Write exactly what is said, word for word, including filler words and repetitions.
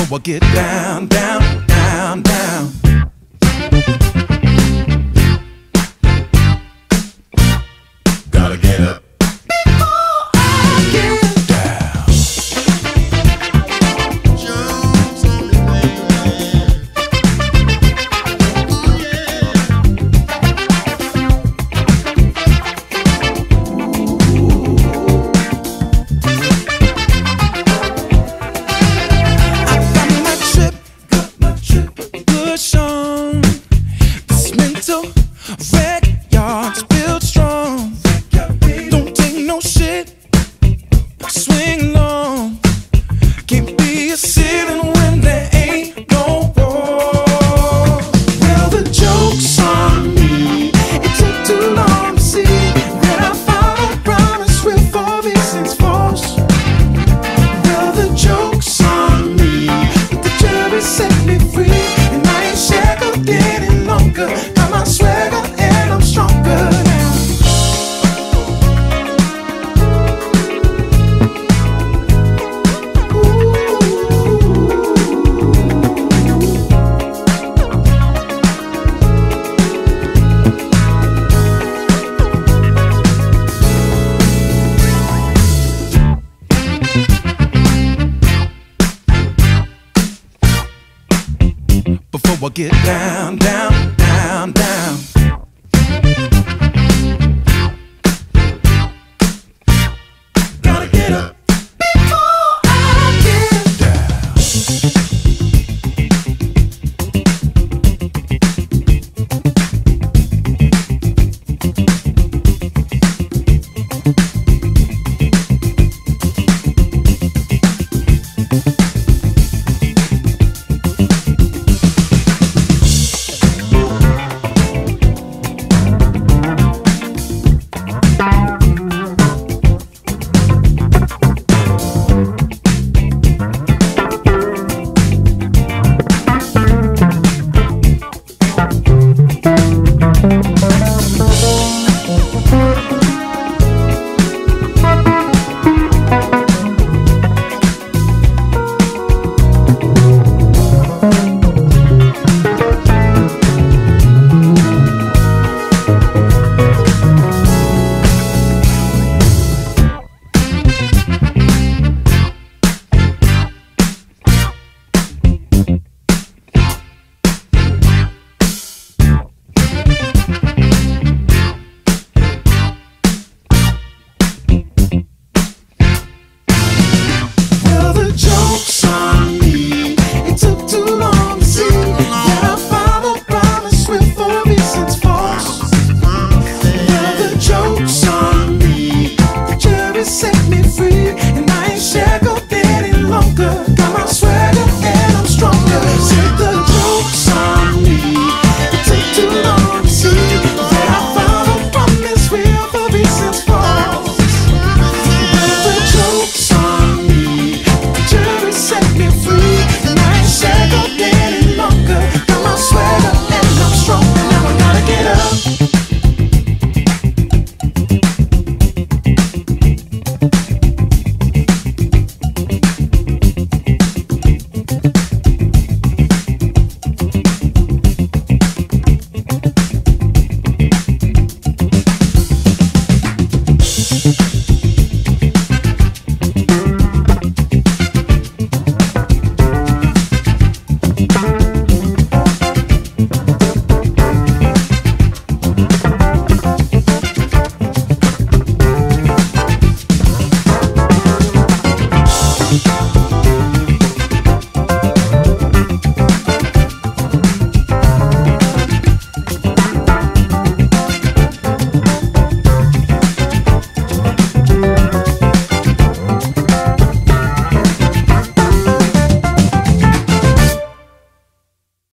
before I get down, down, down, down. Gotta get up before I get down. Jones on me, baby. Oh yeah. I got my trip, got my trip push on. This mental wreck, y'all build strong. Don't take no shit, swing long. Can't be a ceiling when there ain't no wall. Well, the joke's on me. It took too long to see that I followed promise with all these things false. Well, the joke's on me, but the jury set me free, and I ain't shackled any longer. Got my swagger and I'm stronger now. Before I get down, down, down, down. Gotta get up.